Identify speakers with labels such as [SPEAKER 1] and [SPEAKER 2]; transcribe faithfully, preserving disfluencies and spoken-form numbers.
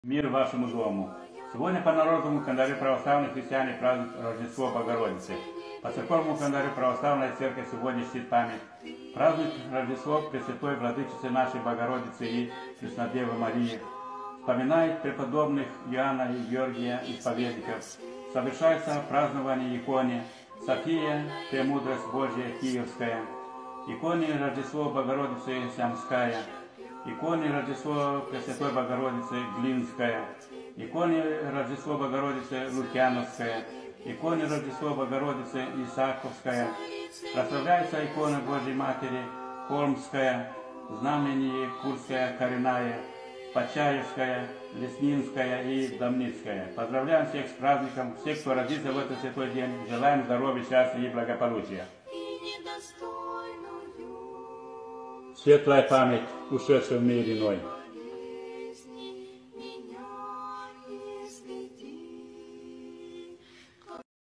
[SPEAKER 1] Мир вашему дому. Сегодня по народному календарю православных христиане празднуют Рождество Богородицы. По церковному календарю православная церковь сегодня чтит память. Празднует Рождество Пресвятой Владычицы нашей Богородицы и Преснодевы Марии. Вспоминает преподобных Иоанна и Георгия исповедников. Совершается празднование иконе София, Премудрость Божья Киевская. Иконе Рождество Богородицы Сямская. Иконе Рождество Пресвятой Богородицы Глинская, иконе Рождество Богородицы Лукьяновская, иконе Рождество Богородицы Исааковская, прославляется икона Божьей Матери Холмская, Знамение Курская Коренная, Почаевская, Леснинская и Домницкая. Поздравляем всех с праздником, всех, кто родится в этот святой день. Желаем здоровья, счастья и благополучия. Светлая память ушедшего в мир иной.